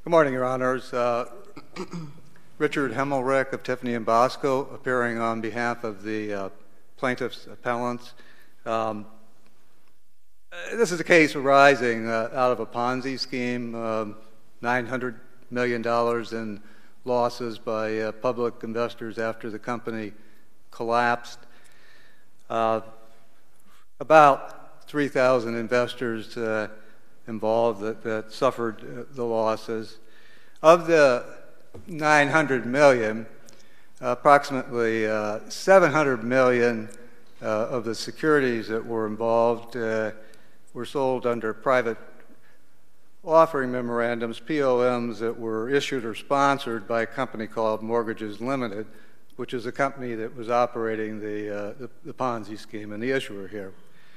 Good morning, Your Honors. Richard Hemmelreich of Tiffany & Bosco, appearing on behalf of the plaintiff's appellants. This is a case arising out of a Ponzi scheme, $900 million in losses by public investors after the company collapsed. About 3,000 investors involved that suffered the losses. Of the 900 million, approximately 700 million of the securities that were involved were sold under private offering memorandums, POMs, that were issued or sponsored by a company called Mortgages Limited, which is a company that was operating the Ponzi scheme and the issuer here.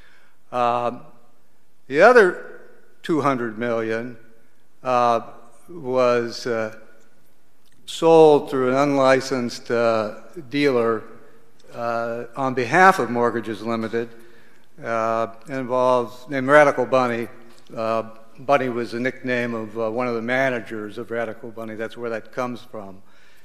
The other 200 million was sold through an unlicensed dealer on behalf of Mortgages Limited. Involves named Radical Bunny. Bunny was the nickname of one of the managers of Radical Bunny. That's where that comes from.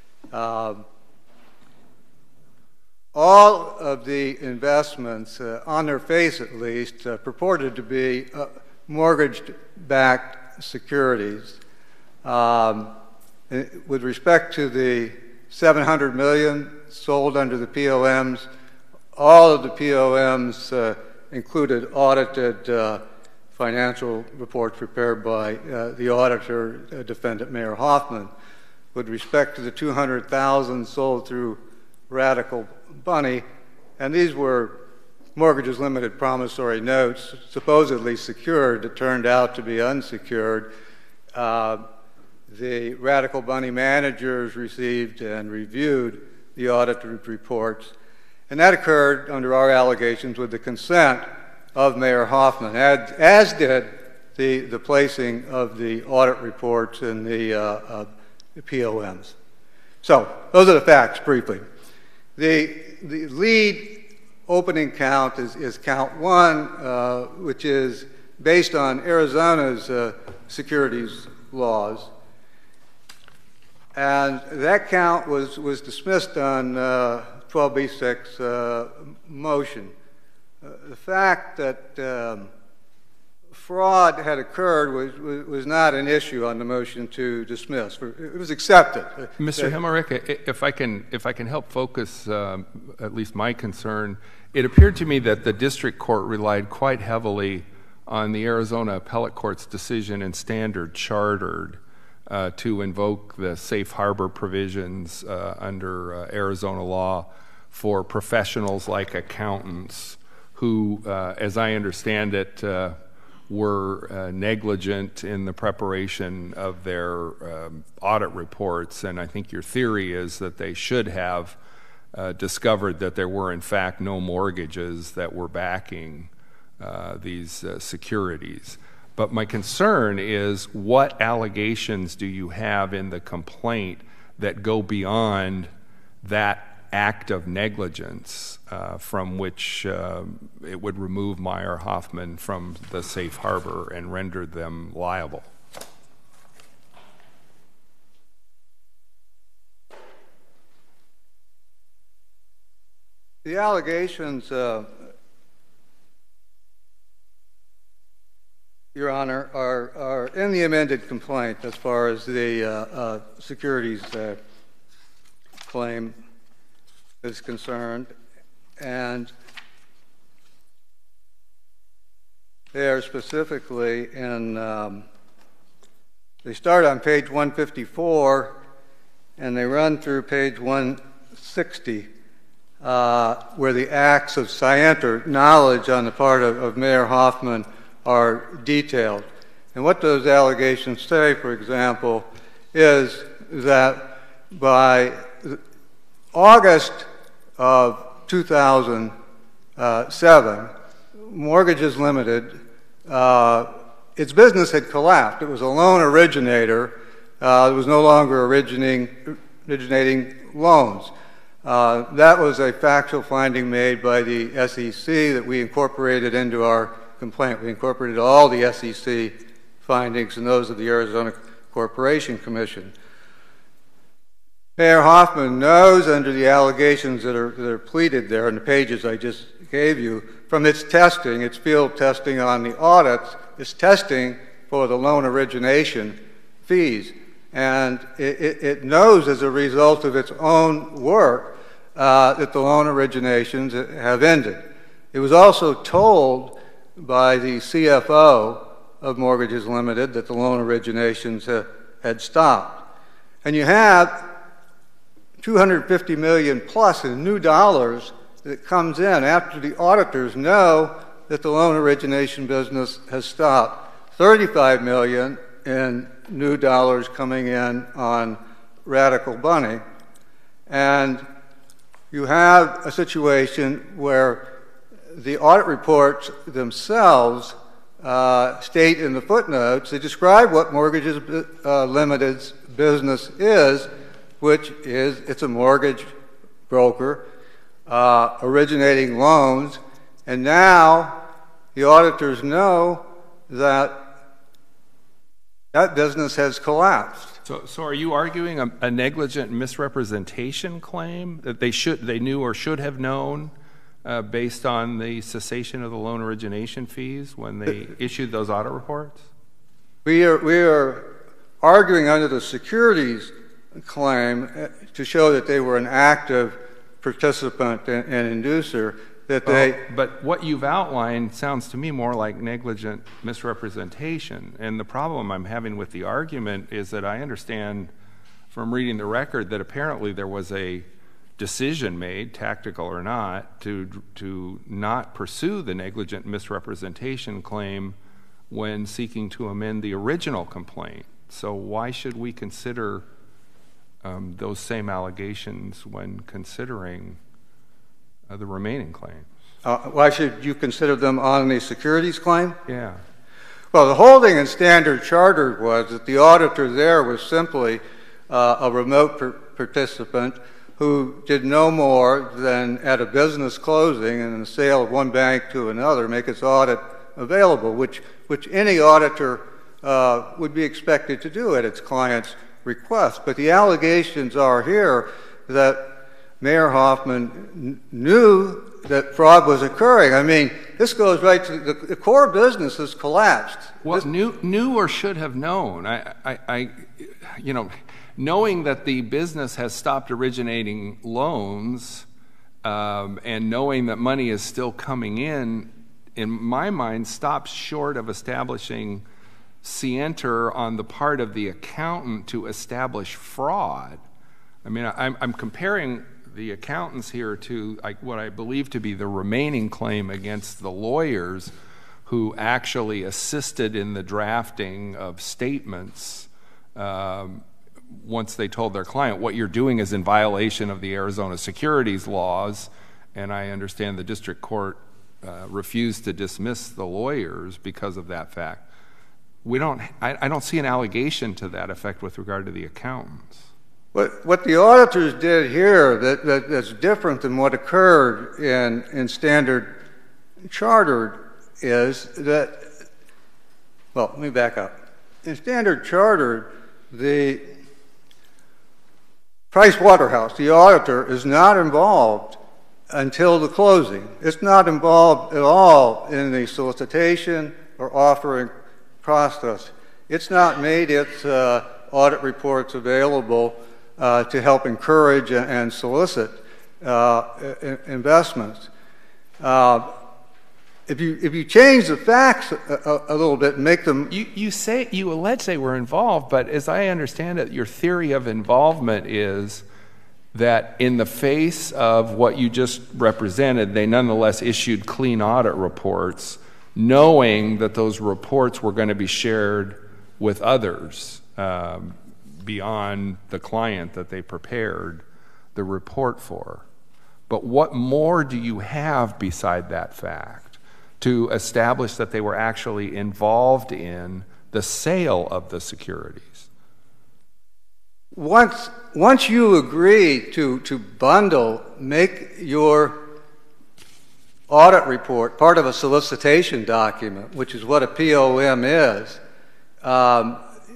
All of the investments, on their face at least, purported to be mortgage-backed securities. With respect to the 700 million sold under the POMs, all of the POMs included audited financial reports prepared by the auditor, defendant Mayor Hoffman. With respect to the 200,000 sold through Radical Bunny, and these were Mortgages Limited promissory notes, supposedly secured, that turned out to be unsecured. The Radical Bunny managers received and reviewed the audited reports, and that occurred under our allegations with the consent of Mayor Hoffman, as did the placing of the audit reports in the POMs. So those are the facts briefly. The lead opening count is count one, which is based on Arizona's securities laws. And that count was dismissed on 12b6 motion. The fact that fraud had occurred was not an issue on the motion to dismiss. It was accepted. Mr. Hemmerich, if I can help focus at least my concern, it appeared to me that the district court relied quite heavily on the Arizona Appellate Court's decision in Standard Chartered to invoke the safe harbor provisions under Arizona law for professionals like accountants who, as I understand it, were negligent in the preparation of their audit reports. And I think your theory is that they should have discovered that there were in fact no mortgages that were backing these securities. But my concern is, what allegations do you have in the complaint that go beyond that act of negligence from which it would remove Meyer Hoffman from the safe harbor and render them liable? The allegations, Your Honor, are in the amended complaint as far as the securities claim is concerned, and they are specifically in, they start on page 154 and they run through page 160, where the acts of scienter, knowledge on the part of Mayor Hoffman, are detailed. And what those allegations say, for example, is that by August of 2007, Mortgages Limited, its business had collapsed. It was a loan originator. It was no longer originating loans. That was a factual finding made by the SEC that we incorporated into our complaint. We incorporated all the SEC findings and those of the Arizona Corporation Commission. Mayor Hoffman knows under the allegations that are pleaded there in the pages I just gave you, from its testing, its field testing on the audits, its testing for the loan origination fees. And it knows as a result of its own work that the loan originations have ended. It was also told by the CFO of Mortgages Limited that the loan originations had stopped. And you have $250 million plus in new dollars that comes in after the auditors know that the loan origination business has stopped. $35 million in new dollars coming in on Radical Bunny. And you have a situation where the audit reports themselves state in the footnotes, they describe what Mortgages Limited's business is, which is it's a mortgage broker originating loans, and now the auditors know that that business has collapsed. So are you arguing a negligent misrepresentation claim that they knew or should have known based on the cessation of the loan origination fees when they issued those audit reports? We are arguing under the securities claim to show that they were an active participant and inducer, that But what you've outlined sounds to me more like negligent misrepresentation. And the problem I'm having with the argument is that I understand from reading the record that apparently there was a decision made, tactical or not, to not pursue the negligent misrepresentation claim when seeking to amend the original complaint. So why should we consider those same allegations when considering the remaining claims? why should you consider them on the securities claim? Yeah. Well, the holding in Standard Chartered was that the auditor there was simply a remote participant who did no more than at a business closing and in the sale of one bank to another make its audit available, which any auditor would be expected to do at its client's request. But the allegations are here that Mayor Hoffman knew that fraud was occurring. I mean, this goes right to the core business has collapsed. Well, knew or should have known. Knowing that the business has stopped originating loans and knowing that money is still coming in my mind, stops short of establishing scienter on the part of the accountant to establish fraud. I mean, I'm comparing the accountants here to what I believe to be the remaining claim against the lawyers who actually assisted in the drafting of statements once they told their client, what you're doing is in violation of the Arizona securities laws, and I understand the district court refused to dismiss the lawyers because of that fact. I don't see an allegation to that effect with regard to the accountants. What the auditors did here that's different than what occurred in Standard Chartered is that, well, let me back up. In Standard Chartered, the Price Waterhouse, the auditor, is not involved until the closing. It's not involved at all in the solicitation or offering process. It's not made its audit reports available to help encourage and solicit investments. If you change the facts a little bit and make them... You allege they were involved, but as I understand it, your theory of involvement is that in the face of what you just represented, they nonetheless issued clean audit reports, knowing that those reports were going to be shared with others beyond the client that they prepared the report for. But what more do you have beside that fact to establish that they were actually involved in the sale of the securities? Once you agree to bundle, make your audit report part of a solicitation document, which is what a POM is,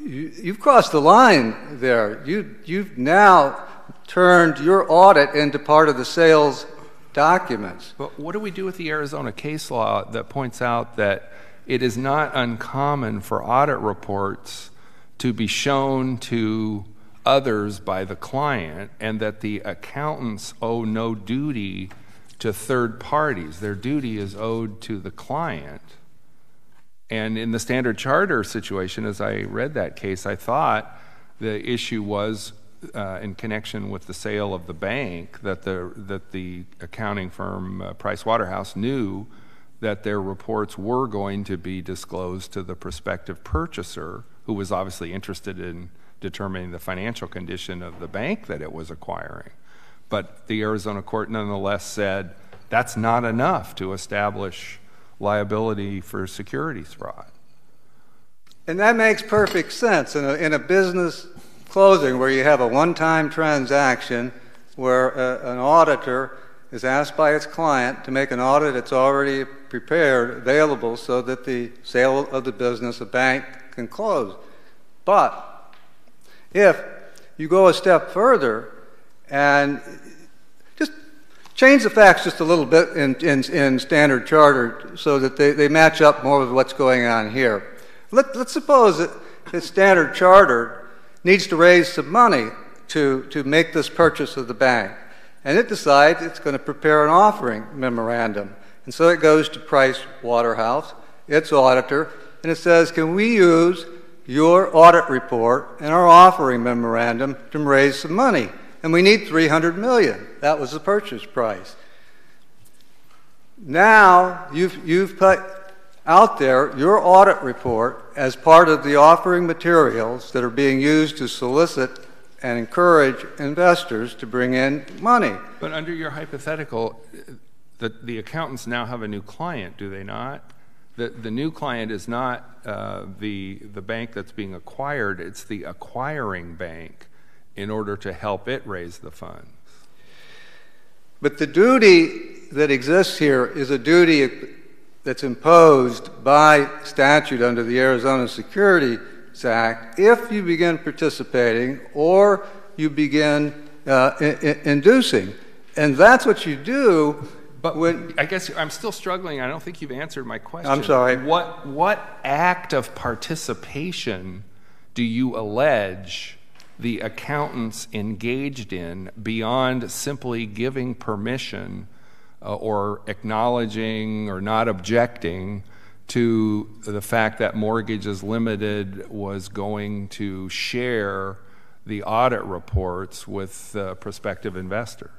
you've crossed the line there. You've now turned your audit into part of the sales documents. But what do we do with the Arizona case law that points out that it is not uncommon for audit reports to be shown to others by the client, and that the accountants owe no duty to third parties? Their duty is owed to the client. And in the Standard Charter situation, as I read that case, I thought the issue was in connection with the sale of the bank, that the accounting firm Price Waterhouse knew that their reports were going to be disclosed to the prospective purchaser, who was obviously interested in determining the financial condition of the bank that it was acquiring. But the Arizona court nonetheless said that's not enough to establish liability for securities fraud. And that makes perfect sense in a business closing where you have a one-time transaction where an auditor is asked by its client to make an audit that's already prepared, available, so that the sale of the business, a bank, can close. But if you go a step further and just change the facts just a little bit in Standard Charter so that they match up more with what's going on here. Let's suppose that Standard Charter needs to raise some money to make this purchase of the bank. And it decides it's going to prepare an offering memorandum. And so it goes to Price Waterhouse, its auditor, and it says, can we use your audit report and our offering memorandum to raise some money? And we need $300 million. That was the purchase price. Now you've put out there your audit report as part of the offering materials that are being used to solicit and encourage investors to bring in money. But under your hypothetical, the accountants now have a new client, do they not? The new client is not the bank that's being acquired, it's the acquiring bank in order to help it raise the funds. But the duty that exists here is a duty that's imposed by statute under the Arizona Securities Act if you begin participating or you begin inducing. And that's what you do. But when, I guess I'm still struggling. I don't think you've answered my question. I'm sorry. What act of participation do you allege the accountants engaged in beyond simply giving permission or acknowledging or not objecting to the fact that Mortgages Limited was going to share the audit reports with prospective investors?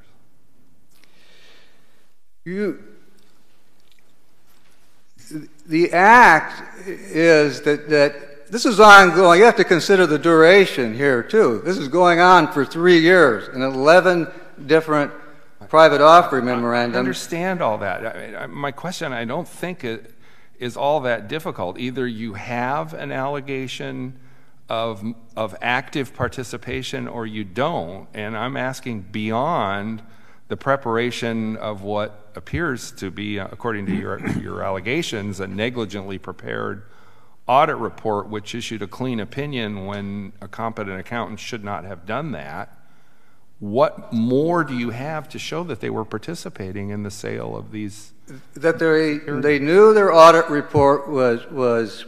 The act is that this is ongoing. You have to consider the duration here, too. This is going on for 3 years in 11 different private offering memorandums. I understand all that. My question, I don't think it is all that difficult. Either you have an allegation of active participation or you don't, and I'm asking beyond the preparation of what appears to be, according to your allegations, a negligently prepared audit report which issued a clean opinion when a competent accountant should not have done that. What more do you have to show that they were participating in the sale of these? That they knew their audit report was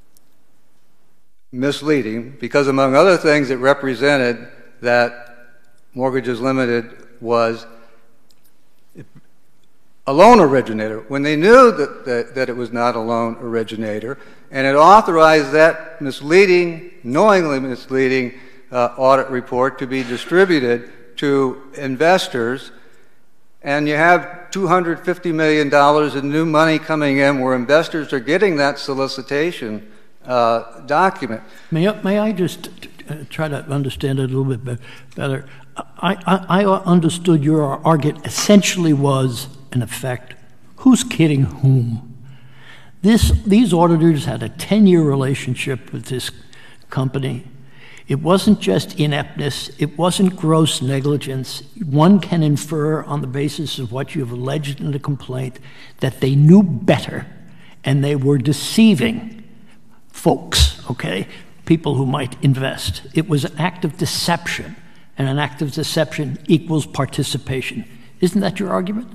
misleading because, among other things, it represented that Mortgages Limited was a loan originator when they knew that it was not a loan originator, and it authorized that knowingly misleading audit report to be distributed to investors. And you have $250 million in new money coming in where investors are getting that solicitation document. May I just try to understand it a little bit better? I understood your argument essentially was, in effect, who's kidding whom? These auditors had a 10-year relationship with this company. It wasn't just ineptness. It wasn't gross negligence. One can infer on the basis of what you have alleged in the complaint that they knew better and they were deceiving folks, okay? people who might invest. It was an act of deception, and an act of deception equals participation. Isn't that your argument?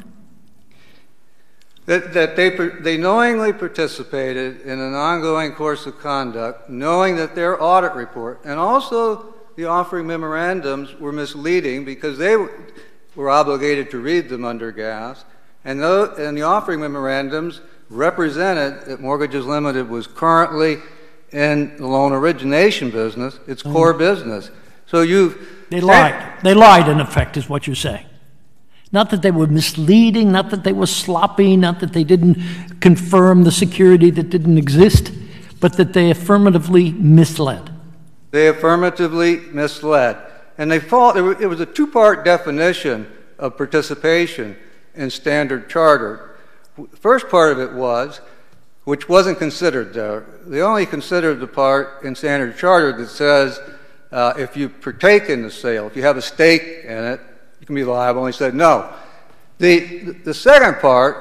That they knowingly participated in an ongoing course of conduct, knowing that their audit report and also the offering memorandums were misleading because they were obligated to read them under GAS, and the offering memorandums represented that Mortgages Limited was currently in the loan origination business, its core business. So They lied. They lied, in effect, is what you're saying. Not that they were misleading, not that they were sloppy, not that they didn't confirm the security that didn't exist, but that they affirmatively misled. They affirmatively misled. And it was a two-part definition of participation in Standard Chartered. The first part of it was, which wasn't considered there, they only considered the part in Standard Chartered that says if you partake in the sale, if you have a stake in it, you can be liable. And he said no. The second part,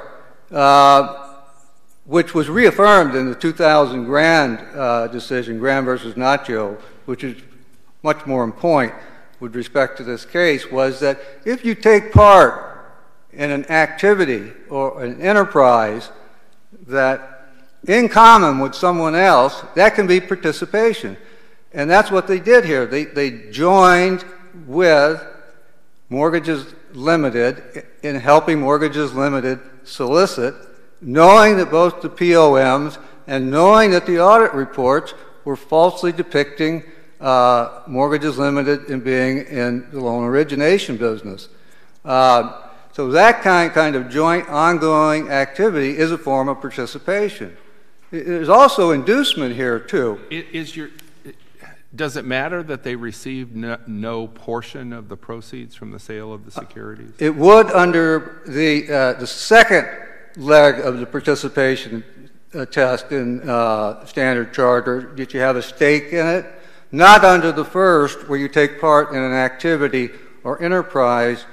which was reaffirmed in the 2000 Grand decision, Grand versus Nacho, which is much more in point with respect to this case, was that if you take part in an activity or an enterprise that in common with someone else, that can be participation. And that's what they did here. They joined with Mortgages Limited in helping Mortgages Limited solicit, knowing that both the POMs and knowing that the audit reports were falsely depicting Mortgages Limited in being in the loan origination business. So that kind of joint ongoing activity is a form of participation. There's also inducement here, too. Does it matter that they received no portion of the proceeds from the sale of the securities? It would under the second leg of the participation test in Standard Chartered, that you have a stake in it, not under the first where you take part in an activity or enterprise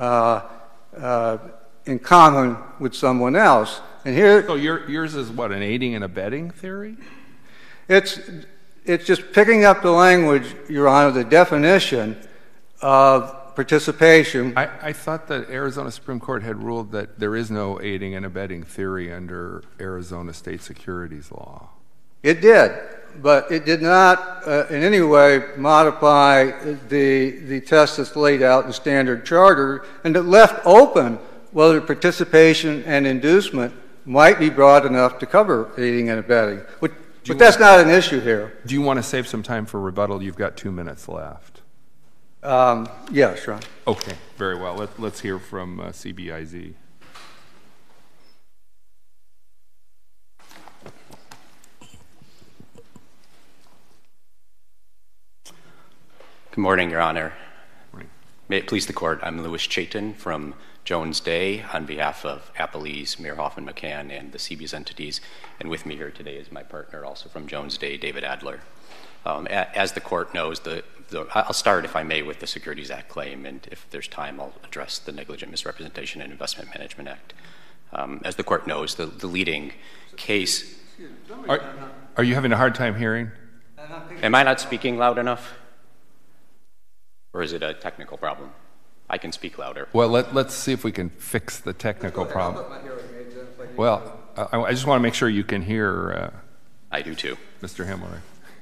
in common with someone else. And here, so yours is what, an aiding and abetting theory? It's just picking up the language, Your Honor, the definition of participation. I thought that Arizona Supreme Court had ruled that there is no aiding and abetting theory under Arizona state securities law. It did, but it did not in any way modify the test that's laid out in Standard Charter, and it left open whether participation and inducement might be broad enough to cover aiding and abetting. But that's not an issue here. Do you want to save some time for rebuttal? You've got 2 minutes left. Yeah, sure. Okay, very well. Let's hear from CBIZ. Good morning, Your Honor. Morning. May it please the Court, I'm Louis Chaitin from Jones Day on behalf of Appellees, Mayor Hoffman McCann, and the CBIZ entities. And with me here today is my partner, also from Jones Day, David Adler. As the Court knows, I'll start, if I may, with the Securities Act claim, and if there's time, I'll address the Negligent Misrepresentation and Investment Management Act. As the Court knows, the leading case... Are you having a hard time hearing? Am I not speaking loud enough? Or is it a technical problem? I can speak louder. Well, let's see if we can fix the technical problem. Well, I just want to make sure you can hear. I do too. Mr. Himmler.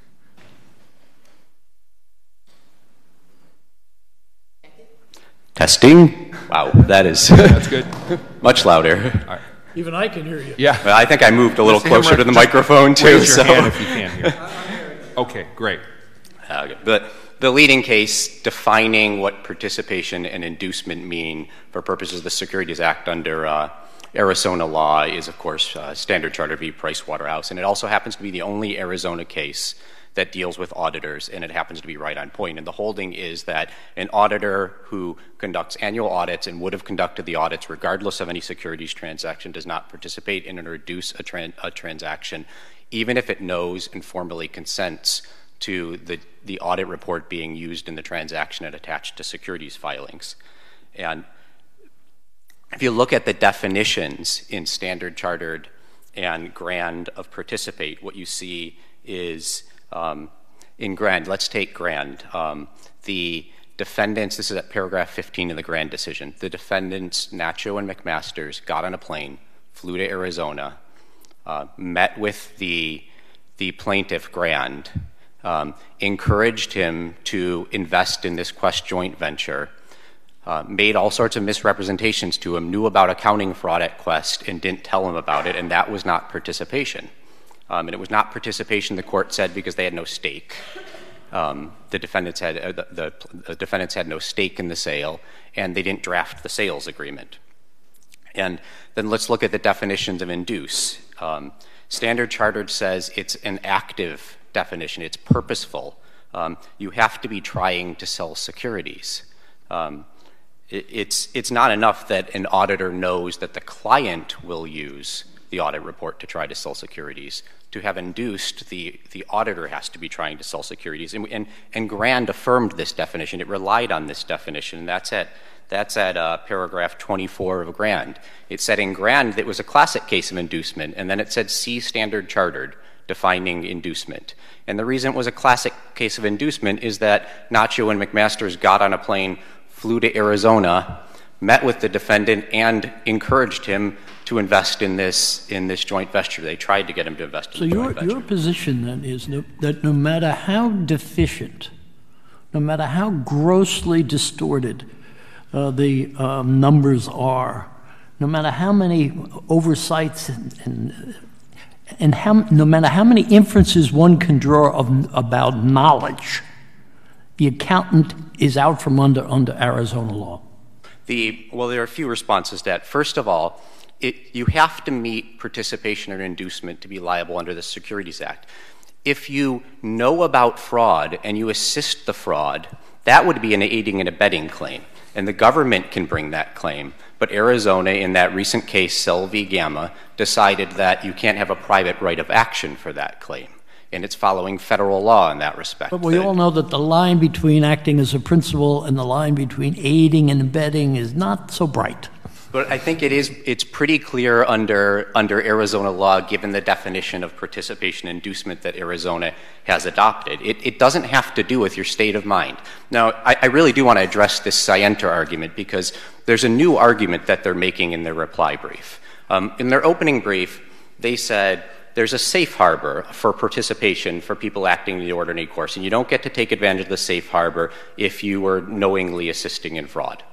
Testing. Wow, that is That's good. much louder. All right. Even I can hear you. Yeah. Well, I think I moved a little Mr. closer Himmler, to the just microphone too. Raise your hand if you can't hear. Okay, great. The leading case defining what participation and inducement mean for purposes of the Securities Act under Arizona law is, of course, Standard Chartered v. Pricewaterhouse, and it also happens to be the only Arizona case that deals with auditors, and it happens to be right on point. And the holding is that an auditor who conducts annual audits and would have conducted the audits regardless of any securities transaction does not participate in or reduce a transaction, even if it knows and formally consents to the audit report being used in the transaction and attached to securities filings. And if you look at the definitions in Standard Chartered and Grand of participate, what you see is in Grand, let's take Grand. The defendants, this is at paragraph 15 of the Grand decision, the defendants, Nacho and McMasters, got on a plane, flew to Arizona, met with the plaintiff, Grand, encouraged him to invest in this Quest joint venture, made all sorts of misrepresentations to him, knew about accounting fraud at Quest and didn't tell him about it, and that was not participation. And it was not participation, the court said, because they had no stake. The defendants had no stake in the sale, and they didn't draft the sales agreement. And then let's look at the definitions of induce. Standard Chartered says it's an active definition. It's purposeful. You have to be trying to sell securities. It's not enough that an auditor knows that the client will use the audit report to try to sell securities. To have induced, the auditor has to be trying to sell securities. And Grand affirmed this definition. It relied on this definition. And that's at paragraph 24 of Grand. It said in Grand that it was a classic case of inducement, and then it said see Standard Chartered defining inducement. And the reason it was a classic case of inducement is that Nacho and McMasters got on a plane, flew to Arizona, met with the defendant, and encouraged him to invest in this joint venture. They tried to get him to invest in the joint venture. So your position then is that no matter how deficient, no matter how grossly distorted the numbers are, no matter how many oversights and no matter how many inferences one can draw about knowledge, the accountant is out from under Arizona law. Well, there are a few responses to that. First of all, you have to meet participation or inducement to be liable under the Securities Act. If you know about fraud and you assist the fraud, that would be an aiding and abetting claim, and the government can bring that claim. But Arizona, in that recent case, Cell v. Gamma, decided that you can't have a private right of action for that claim, and it's following federal law in that respect. But we all know that the line between acting as a principal and the line between aiding and abetting is not so bright. But I think it's pretty clear under Arizona law, given the definition of participation inducement that Arizona has adopted. It doesn't have to do with your state of mind. Now, I really do want to address this scienter argument because there's a new argument that they're making in their reply brief. In their opening brief, they said there's a safe harbor for participation for people acting in the ordinary course, and you don't get to take advantage of the safe harbor if you were knowingly assisting in fraud.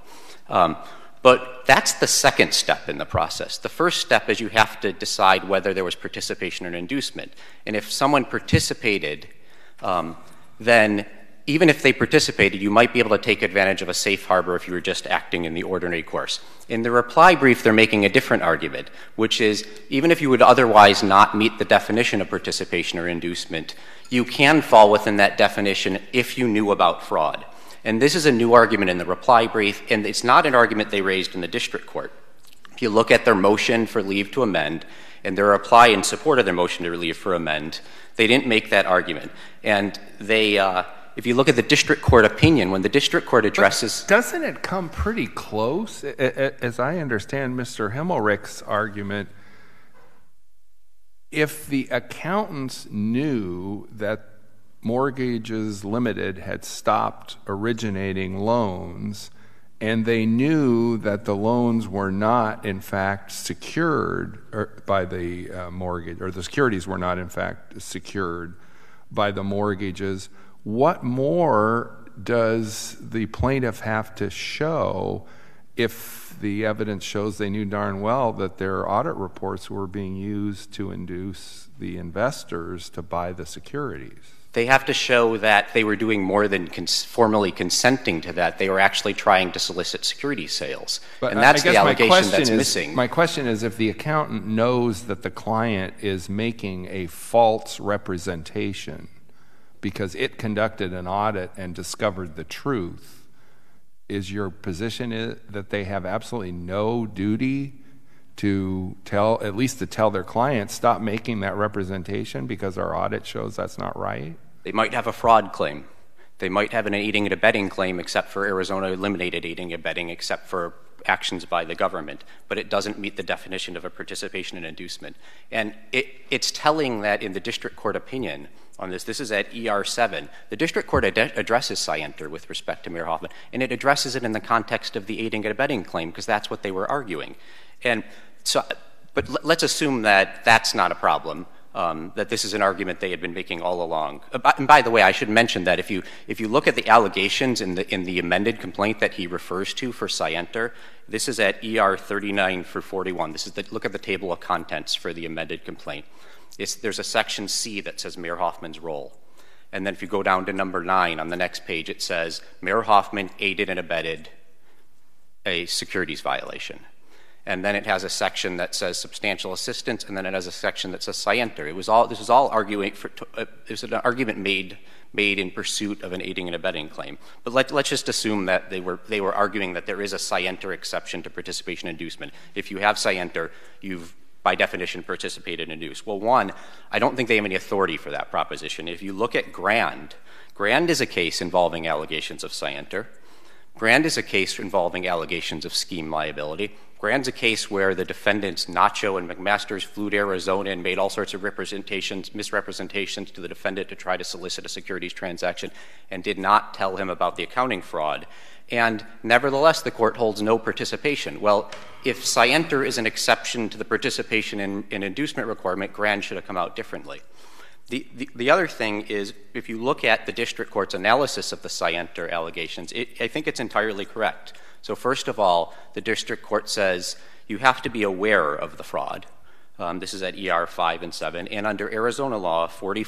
But that's the second step in the process. The first step is you have to decide whether there was participation or inducement. And if someone participated, then even if they participated, you might be able to take advantage of a safe harbor if you were just acting in the ordinary course. In the reply brief, they're making a different argument, which is even if you would otherwise not meet the definition of participation or inducement, you can fall within that definition if you knew about fraud. And this is a new argument in the reply brief, and it's not an argument they raised in the district court. If you look at their motion for leave to amend and their reply in support of their motion to leave for amend, they didn't make that argument. And they, if you look at the district court opinion, when the district court addresses— But doesn't it come pretty close? As I understand Mr. Himmelrich's argument, if the accountants knew that Mortgages Limited had stopped originating loans, and they knew that the loans were not, in fact, secured by the mortgage, or the securities were not, in fact, secured by the mortgages, what more does the plaintiff have to show if the evidence shows they knew darn well that their audit reports were being used to induce the investors to buy the securities? They have to show that they were doing more than formally consenting to that. They were actually trying to solicit security sales. But and that's the allegation that's missing. My question is, if the accountant knows that the client is making a false representation because it conducted an audit and discovered the truth, is your position that they have absolutely no duty to tell, at least to tell their clients, stop making that representation because our audit shows that's not right? They might have a fraud claim. They might have an aiding and abetting claim, except for Arizona eliminated aiding and abetting except for actions by the government, but it doesn't meet the definition of a participation and inducement. And it's telling that in the district court opinion, on this. This is at ER 7. The district court addresses scienter with respect to Mayor Hoffman, and it addresses it in the context of the aiding and abetting claim because that's what they were arguing. And so, but let's assume that that's not a problem, that this is an argument they had been making all along. And by the way, I should mention that if you look at the allegations in the amended complaint that he refers to for scienter, this is at ER 39 for 41. This is look at the table of contents for the amended complaint. There's a section C that says Mayor Hoffman's role. And then if you go down to number 9 on the next page, it says Mayor Hoffman aided and abetted a securities violation. And then it has a section that says substantial assistance, and then it has a section that says scienter. This was all arguing it was an argument made in pursuit of an aiding and abetting claim. But let's just assume that they were arguing that there is a scienter exception to participation inducement. If you have scienter, you've by definition participated in induce. Well, one, I don't think they have any authority for that proposition. If you look at Grand is a case involving allegations of scienter. Grand is a case involving allegations of scheme liability. Grand's a case where the defendants, Nacho and McMasters, flew to Arizona and made all sorts of misrepresentations to the defendant to try to solicit a securities transaction and did not tell him about the accounting fraud. And nevertheless, the court holds no participation. Well, if scienter is an exception to the participation in inducement requirement, Grand should have come out differently. The other thing is, if you look at the district court's analysis of the scienter allegations, I think it's entirely correct. So first of all, the district court says you have to be aware of the fraud. This is at ER 5 and 7. And under Arizona law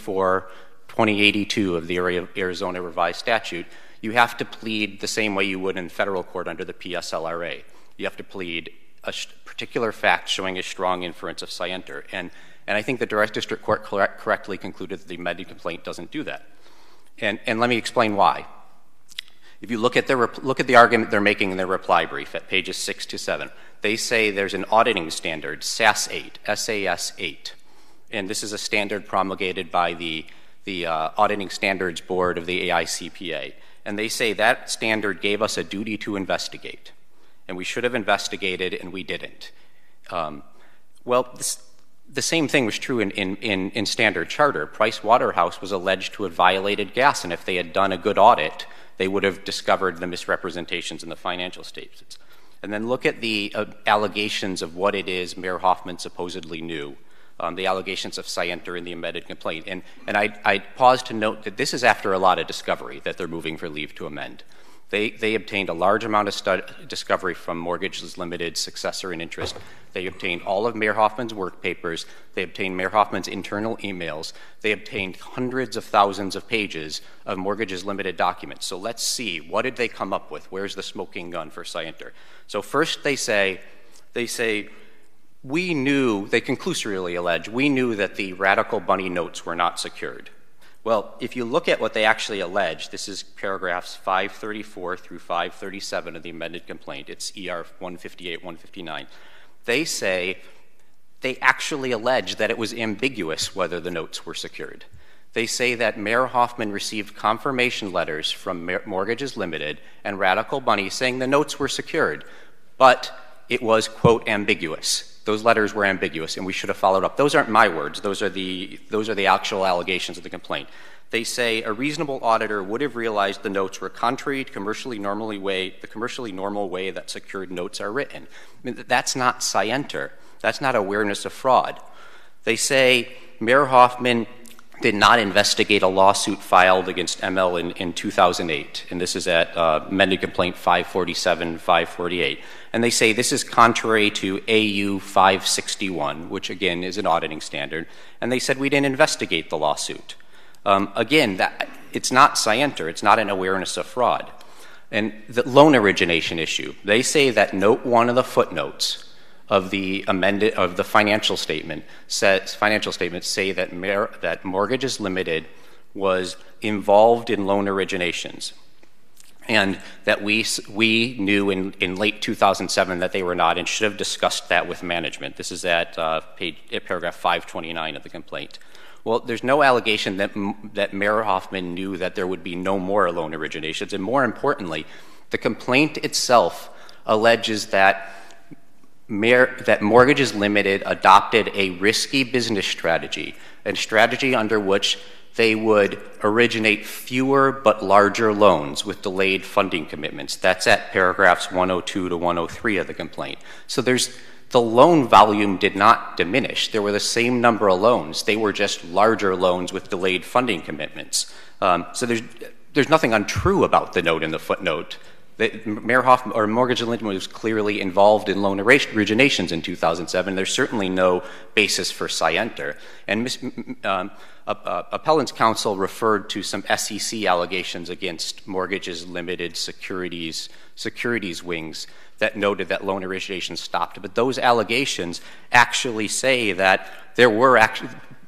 44-2082 of the Arizona revised statute, you have to plead the same way you would in federal court under the PSLRA. You have to plead a particular fact showing a strong inference of scienter. And I think the direct district court correctly concluded that the amended complaint doesn't do that. And let me explain why. If you look at the argument they're making in their reply brief at pages 6 to 7, they say there's an auditing standard, SAS 8, SAS 8. And this is a standard promulgated by the Auditing Standards Board of the AICPA. And they say that standard gave us a duty to investigate. And we should have investigated, and we didn't. The same thing was true in Standard Charter. Price Waterhouse was alleged to have violated gas, and if they had done a good audit, they would have discovered the misrepresentations in the financial statements. And then look at the allegations of what it is Mayor Hoffman supposedly knew, the allegations of scienter in the amended complaint. And I pause to note that this is after a lot of discovery that they're moving for leave to amend. They obtained a large amount of discovery from Mortgages Limited, Successor, and Interest. They obtained all of Mayor Hoffman's work papers. They obtained Mayor Hoffman's internal emails. They obtained hundreds of thousands of pages of Mortgages Limited documents. So let's see, what did they come up with? Where's the smoking gun for scienter? So first they say, we knew, they conclusively allege, we knew that the Radical Bunny notes were not secured. Well, if you look at what they actually allege, this is paragraphs 534 through 537 of the amended complaint. It's ER 158, 159. They say they actually allege that it was ambiguous whether the notes were secured. They say that Mayor Hoffman received confirmation letters from Mortgages Limited and Radical Bunny saying the notes were secured, but it was, quote, ambiguous. Those letters were ambiguous, and we should have followed up. Those aren't my words. Those are the actual allegations of the complaint. They say a reasonable auditor would have realized the notes were contrary to the commercially normal way that secured notes are written. I mean, that's not scienter. That's not awareness of fraud. They say Mayor Hoffman did not investigate a lawsuit filed against ML in 2008, and this is at amended complaint 547, 548. And they say this is contrary to AU 561, which again is an auditing standard. And they said we didn't investigate the lawsuit. Again, it's not scienter. It's not an awareness of fraud. And the loan origination issue, they say that note 1 of the footnotes of the financial statement say that Mortgages Limited was involved in loan originations, and that we knew in late 2007 that they were not, and should have discussed that with management. This is at paragraph 529 of the complaint. Well, there's no allegation that Mayor Hoffman knew that there would be no more loan originations, and more importantly, the complaint itself alleges that Mortgages Limited adopted a risky business strategy, a strategy under which they would originate fewer but larger loans with delayed funding commitments. That's at paragraphs 102 to 103 of the complaint. So the loan volume did not diminish. There were the same number of loans. They were just larger loans with delayed funding commitments. So there's nothing untrue about the note in the footnote. Mayor Hoffman, or Mortgage lending, was clearly involved in loan originations in 2007. There's certainly no basis for scienter. And Appellant's counsel referred to some SEC allegations against Mortgages Limited securities wings that noted that loan origination stopped. But those allegations actually say that there were actually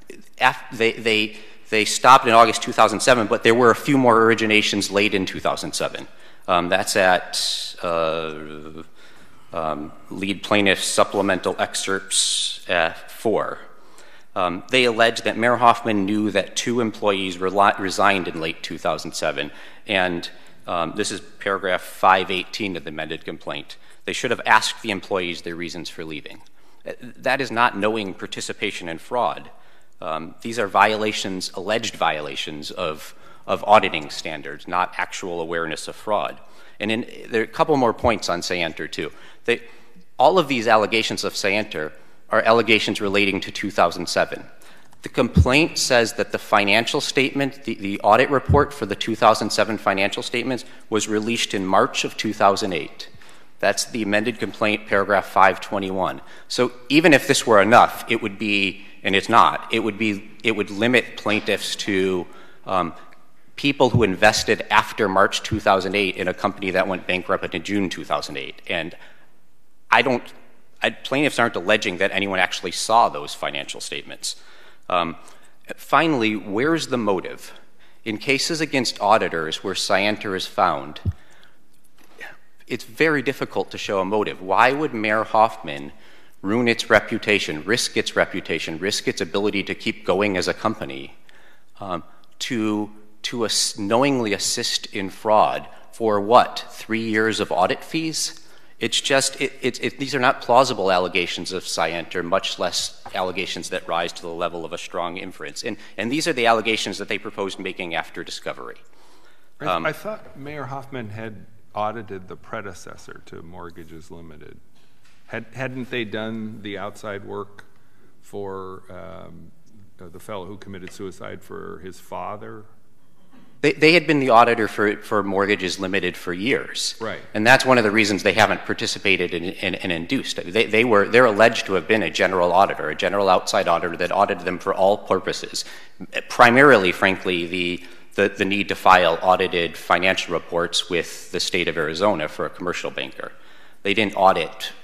they stopped in August 2007, but there were a few more originations late in 2007. That's at lead plaintiff supplemental excerpts 4. They allege that Mayor Hoffman knew that 2 employees resigned in late 2007, and this is paragraph 518 of the amended complaint. They should have asked the employees their reasons for leaving. That is not knowing participation in fraud. These are violations, alleged violations of auditing standards, not actual awareness of fraud. And there are a couple more points on scienter, too. All of these allegations of scienter are allegations relating to 2007. The complaint says that the financial statement, the audit report for the 2007 financial statements, was released in March of 2008. That's the amended complaint, paragraph 521. So even if this were enough, it would be, and it's not, it would limit plaintiffs to people who invested after March 2008 in a company that went bankrupt in June 2008. And plaintiffs aren't alleging that anyone actually saw those financial statements. Finally, where's the motive? In cases against auditors where scienter is found, it's very difficult to show a motive. Why would Mayor Hoffman ruin its reputation, risk its ability to keep going as a company, to knowingly assist in fraud for what, 3 years of audit fees? It's just, these are not plausible allegations of scienter, much less allegations that rise to the level of a strong inference. And these are the allegations that they proposed making after discovery. I thought Mayor Hoffman had audited the predecessor to Mortgages Limited. Hadn't they done the outside work for the fellow who committed suicide for his father? They had been the auditor for Mortgages Limited for years. Right. And that's one of the reasons they haven't participated in induced. They're alleged to have been a general auditor, a general outside auditor that audited them for all purposes. Primarily, frankly, the need to file audited financial reports with the state of Arizona for a commercial banker. They didn't audit.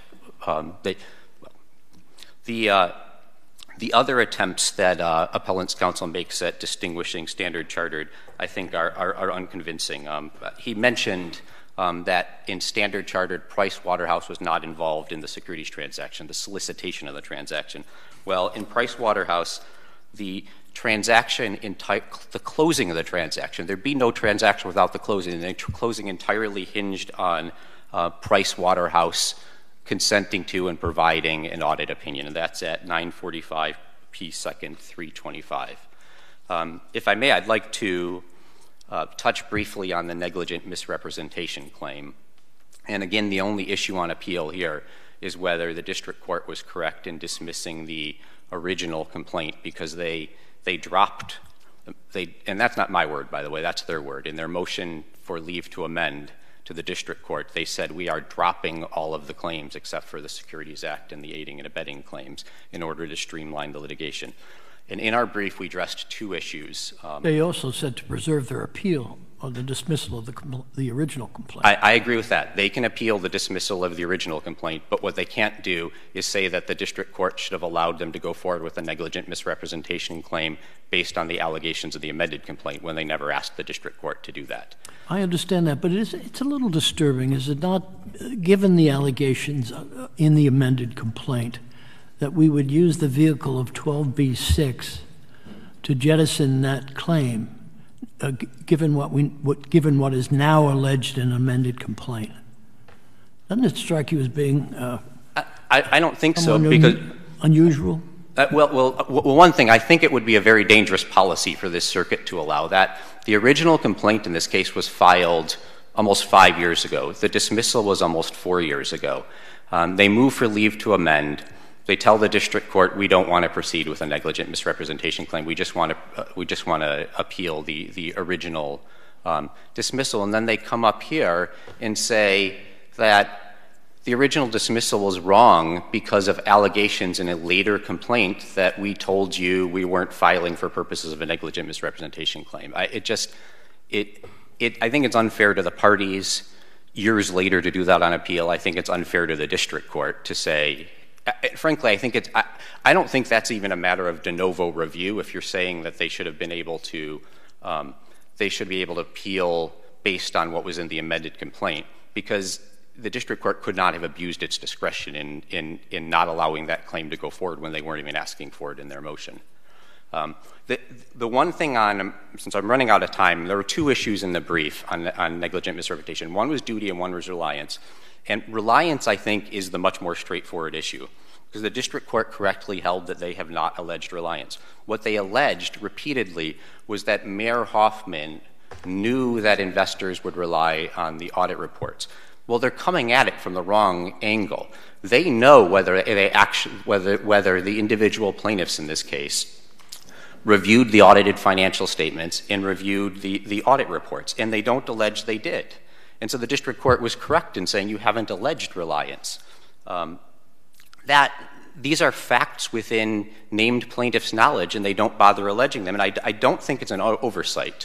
The other attempts that Appellant's counsel makes at distinguishing Standard Chartered, I think, are unconvincing. He mentioned that in Standard Chartered, Price Waterhouse was not involved in the securities transaction, the solicitation of the transaction. Well, in Price Waterhouse, the transaction, the closing of the transaction, there'd be no transaction without the closing. The closing entirely hinged on Price Waterhouse consenting to and providing an audit opinion, and that's at 945 P. 2nd 325. If I may, I'd like to touch briefly on the negligent misrepresentation claim. And again, the only issue on appeal here is whether the district court was correct in dismissing the original complaint because they dropped, and that's not my word, by the way, that's their word. In their motion for leave to amend to the district court, they said we are dropping all of the claims except for the Securities Act and the aiding and abetting claims in order to streamline the litigation. And in our brief, we addressed 2 issues. They also said to preserve their appeal on the dismissal of the original complaint. I agree with that. They can appeal the dismissal of the original complaint, but what they can't do is say that the district court should have allowed them to go forward with a negligent misrepresentation claim based on the allegations of the amended complaint when they never asked the district court to do that. I understand that, but it's a little disturbing, is it not, given the allegations in the amended complaint, that we would use the vehicle of 12b-6 to jettison that claim, given what is now alleged in an amended complaint? Doesn't it strike you as being I don't think so, because unusual? Well, one thing, I think it would be a very dangerous policy for this circuit to allow that. The original complaint in this case was filed almost 5 years ago. The dismissal was almost 4 years ago. They move for leave to amend. They tell the district court, we don't want to proceed with a negligent misrepresentation claim. We just want to appeal the original dismissal. And then they come up here and say that the original dismissal was wrong because of allegations in a later complaint that we told you we weren't filing for purposes of a negligent misrepresentation claim. I think it's unfair to the parties years later to do that on appeal. I think it's unfair to the district court to say, frankly, I don't think that's even a matter of de novo review if you're saying that they should have been able to, they should be able to appeal based on what was in the amended complaint, because the district court could not have abused its discretion in not allowing that claim to go forward when they weren't even asking for it in their motion. The one thing since I'm running out of time, there were two issues in the brief on negligent misrepresentation. One was duty and one was reliance. And reliance, I think, is the much more straightforward issue, because the district court correctly held that they have not alleged reliance. What they alleged repeatedly was that Mayor Hoffman knew that investors would rely on the audit reports. Well, they're coming at it from the wrong angle. They know whether the individual plaintiffs in this case reviewed the audited financial statements and reviewed the audit reports, and they don't allege they did. And so the district court was correct in saying you haven't alleged reliance. These are facts within named plaintiffs' knowledge, and they don't bother alleging them. And I don't think it's an oversight.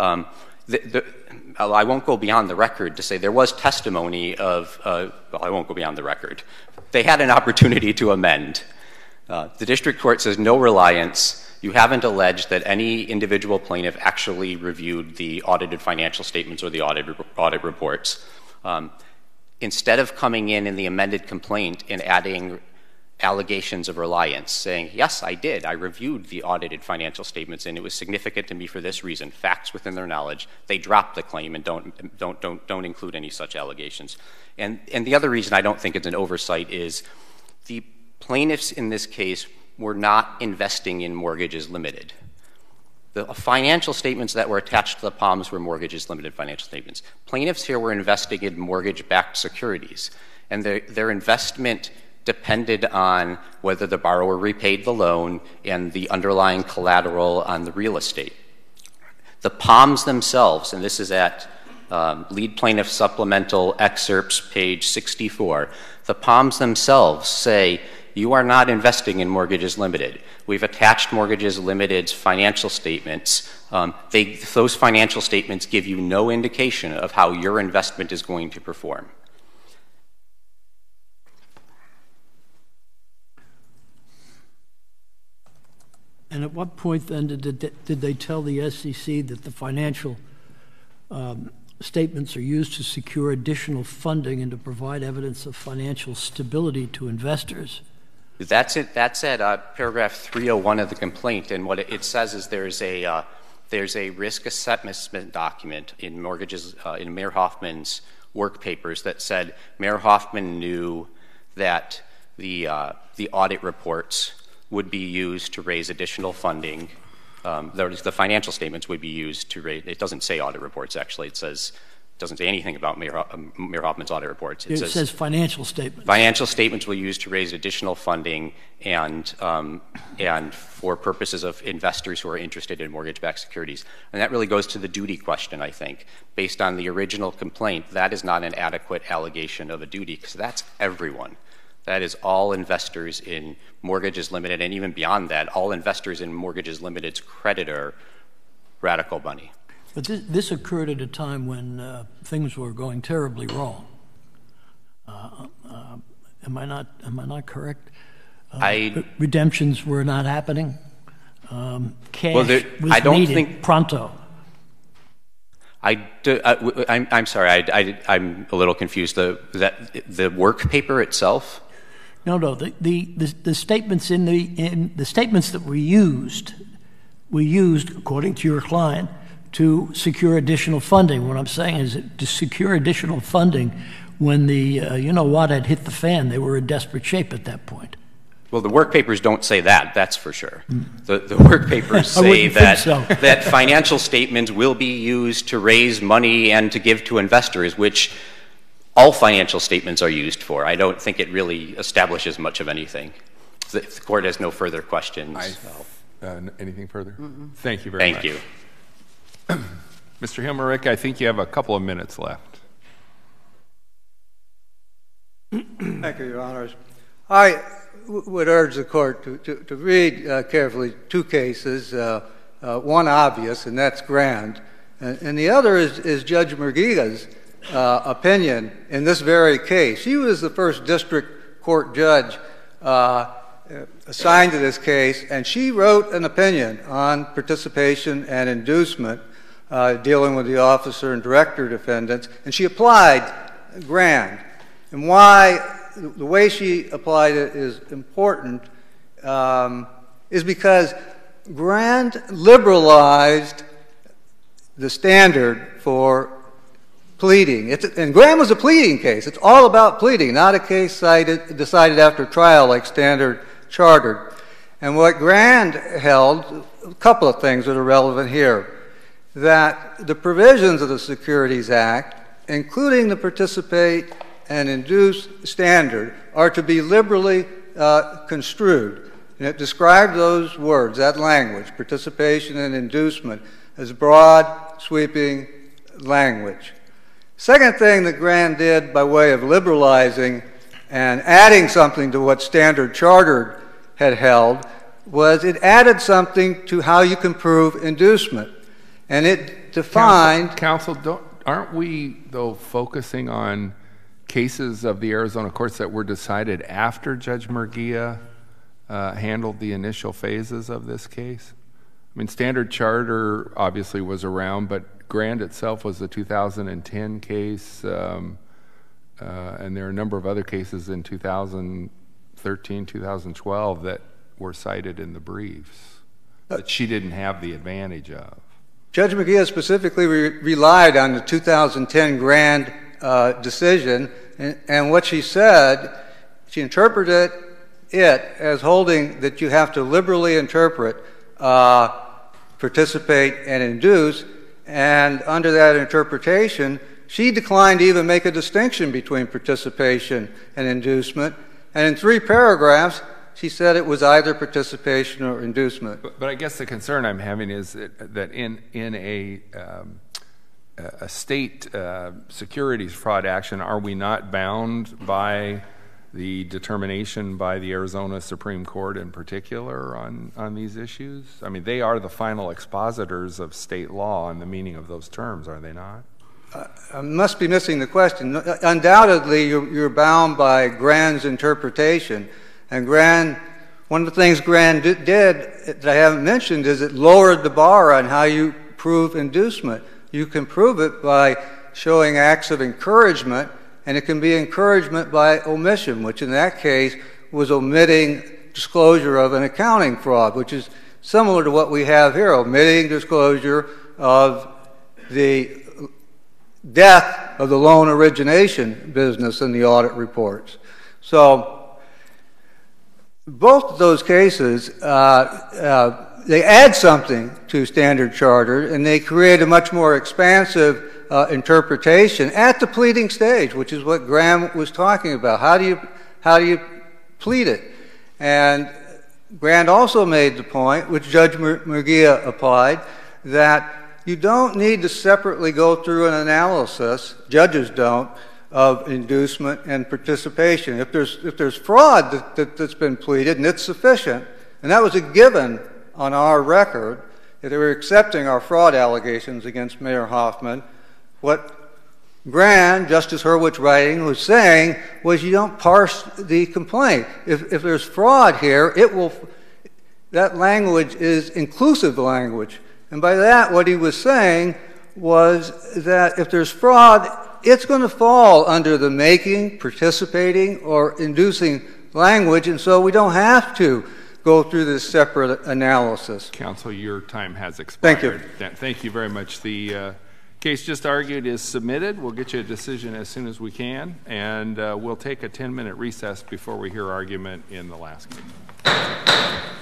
I won't go beyond the record to say there was testimony of, well, I won't go beyond the record. They had an opportunity to amend. The district court says no reliance. You haven't alleged that any individual plaintiff actually reviewed the audited financial statements or the audit reports. Instead of coming in the amended complaint and adding allegations of reliance, saying, yes, I did. I reviewed the audited financial statements, and it was significant to me for this reason, facts within their knowledge. They drop the claim and don't include any such allegations. And the other reason I don't think it's an oversight is the plaintiffs in this case were not investing in Mortgages Limited. The financial statements that were attached to the POMs were Mortgages Limited financial statements. Plaintiffs here were investing in mortgage-backed securities, and their investment depended on whether the borrower repaid the loan and the underlying collateral on the real estate. The POMs themselves, and this is at Lead Plaintiff Supplemental Excerpts, page 64, the POMs themselves say, you are not investing in Mortgages Limited. We've attached Mortgages Limited's financial statements. Those financial statements give you no indication of how your investment is going to perform. And at what point then did they tell the SEC that the financial statements are used to secure additional funding and to provide evidence of financial stability to investors? That's it. That's at paragraph 301 of the complaint, and what it says is there's a risk assessment document in in Mayor Hoffman's work papers that said Mayor Hoffman knew that the audit reports would be used to raise additional funding. The financial statements would be used to raise. It doesn't say audit reports actually. It doesn't say anything about Mayor Hoffman's audit reports. It says financial statements. Financial statements will be used to raise additional funding and for purposes of investors who are interested in mortgage-backed securities. And that really goes to the duty question, I think. Based on the original complaint, that is not an adequate allegation of a duty because that's everyone. That is all investors in Mortgages Limited, and even beyond that, all investors in Mortgages Limited's creditor, Radical Money. But this occurred at a time when things were going terribly wrong. Am I not correct? Redemptions were not happening. Cash was needed pronto. I'm sorry. I'm a little confused. The work paper itself. No. The statements in the statements that we used according to your client to secure additional funding. What I'm saying is that to secure additional funding when the you know what had hit the fan, they were in desperate shape at that point. Well, the work papers don't say that, that's for sure. The work papers say that, that financial statements will be used to raise money and to give to investors, which all financial statements are used for. I don't think it really establishes much of anything. If the court has no further questions. Anything further? Thank you very much. Thank you. Mr. Hilmerick, I think you have a couple of minutes left. Thank you, Your Honors. I would urge the court to read carefully two cases, one obvious, and that's Grand, and the other is Judge Murguia's opinion in this very case. She was the first district court judge assigned to this case, and she wrote an opinion on participation and inducement dealing with the officer and director defendants, and she applied Grand. And why the way she applied it is important is because Grand liberalized the standard for pleading. And Grand was a pleading case. It's all about pleading, not a case decided after trial like Standard Chartered. And what Grand held, a couple of things that are relevant here, that the provisions of the Securities Act, including the participate and induce standard, are to be liberally construed. And it described those words, that language, participation and inducement, as broad, sweeping language. Second thing that Grand did by way of liberalizing and adding something to what Standard Chartered had held was it added something to how you can prove inducement. And it defined... Counsel, aren't we, though, focusing on cases of the Arizona courts that were decided after Judge Murguia handled the initial phases of this case? I mean, Standard Charter obviously was around, but Grand itself was the 2010 case, and there are a number of other cases in 2013, 2012 that were cited in the briefs that she didn't have the advantage of. Judge Murguia specifically relied on the 2010 Grand decision, and what she said, she interpreted it as holding that you have to liberally interpret participate and induce, and under that interpretation, she declined to even make a distinction between participation and inducement, and in 3 paragraphs, she said it was either participation or inducement. But I guess the concern I'm having is that in a state securities fraud action, are we not bound by the determination by the Arizona Supreme Court in particular on these issues? I mean, they are the final expositors of state law and the meaning of those terms, are they not? I must be missing the question. Undoubtedly, you're bound by Grand's interpretation. And Grand, one of the things Grand did that I haven't mentioned is it lowered the bar on how you prove inducement. You can prove it by showing acts of encouragement, and it can be encouragement by omission, which in that case was omitting disclosure of an accounting fraud, which is similar to what we have here, omitting disclosure of the death of the loan origination business in the audit reports. So both of those cases, they add something to Standard Chartered, and they create a much more expansive interpretation at the pleading stage, which is what Graham was talking about. How do you plead it? And Grant also made the point, which Judge Murguia applied, that you don't need to separately go through an analysis, judges don't, of inducement and participation. If there's fraud that's been pleaded and it's sufficient, and that was a given on our record, that they were accepting our fraud allegations against Mayor Hoffman, what Grant, Justice Hurwitz's writing, was saying was you don't parse the complaint. If there's fraud here, that language is inclusive language. And by that, what he was saying was that if there's fraud, it's going to fall under the making, participating, or inducing language, and so we don't have to go through this separate analysis. Counsel, your time has expired. Thank you. Thank you very much. The Case just argued is submitted. We'll get you a decision as soon as we can, and we'll take a 10-minute recess before we hear argument in the last case.